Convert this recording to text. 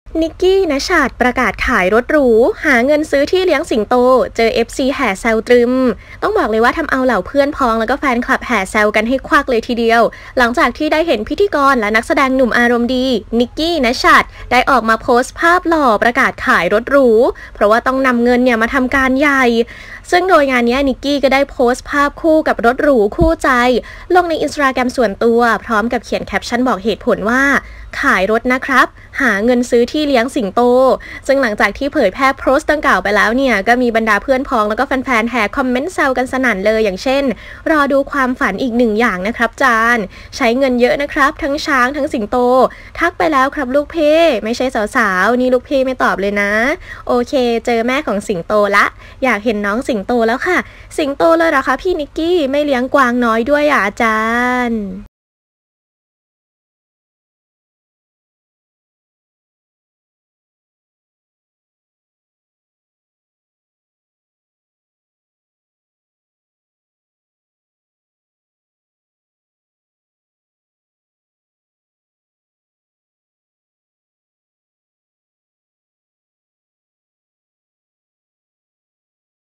นิกกี้ณชัดประกาศขายรถหรูหาเงินซื้อที่เลี้ยงสิงโตเจอ FC แห่แซวตรึมต้องบอกเลยว่าทำเอาเหล่าเพื่อนพ้องแล้วก็แฟนคลับแห่แซวกันให้ควักเลยทีเดียวหลังจากที่ได้เห็นพิธีกรและนักแสดงหนุ่มอารมณ์ดีนิกกี้ณชัดได้ออกมาโพสต์ภาพหล่อประกาศขายรถหรูเพราะว่าต้องนำเงินเนี่ยมาทำการใหญ่ซึ่งโดยงานนี้นิกกี้ก็ได้โพสต์ภาพคู่กับรถหรูคู่ใจลงใน Instagram ส่วนตัวพร้อมกับเขียนแคปชั่นบอกเหตุผลว่าขายรถนะครับหาเงินซื้อที่เลี้ยงสิงโตซึ่งหลังจากที่เผยแพร่โพสต์ดังกล่าวไปแล้วเนี่ยก็มีบรรดาเพื่อนพ้องแล้วก็แฟนๆแห่คอมเมนต์แซวกันสนั่นเลยอย่างเช่นรอดูความฝันอีกหนึ่งอย่างนะครับจานใช้เงินเยอะนะครับทั้งช้างทั้งสิงโตทักไปแล้วครับลูกเพ่ไม่ใช่สาวๆนี่ลูกเพ่ไม่ตอบเลยนะโอเคเจอแม่ของสิงโตละอยากเห็นน้องสิงโตแล้วค่ะสิงโตเลยเหรอคะพี่นิกกี้ไม่เลี้ยงกวางน้อยด้วยอาจารย์